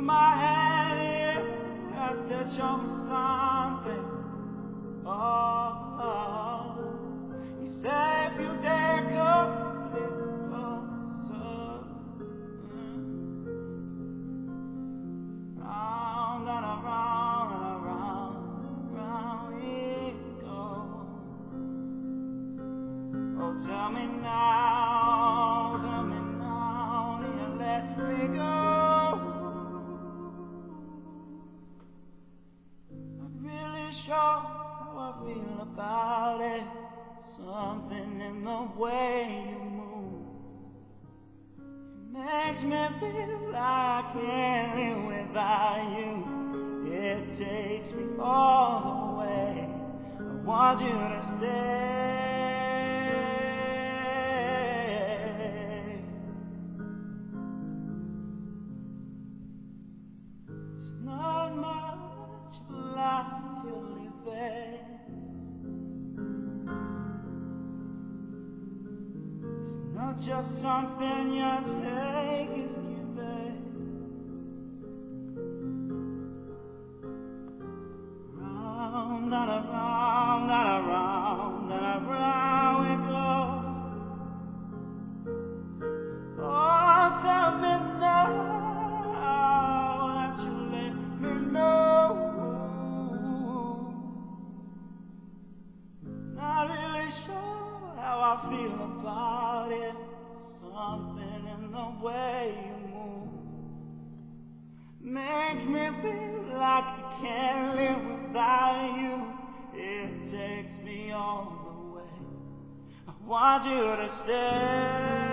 my hand, yeah. I said, show me something. Oh, you said if you dare come a little closer. Round and around and around and around we go. Oh, tell me now, do you let me go? Sure how I feel about it. Something in the way you move makes me feel like I can't live without you. It takes me all the way. I want you to stay. It's not much of life you're living. It's not just something you take, it's giving. Round and around and around and around we go. Oh, tell me now that you let me know. Not really sure how I feel about it. Something in the way you move makes me feel like I can't live without you. It takes me all the way. I want you to stay.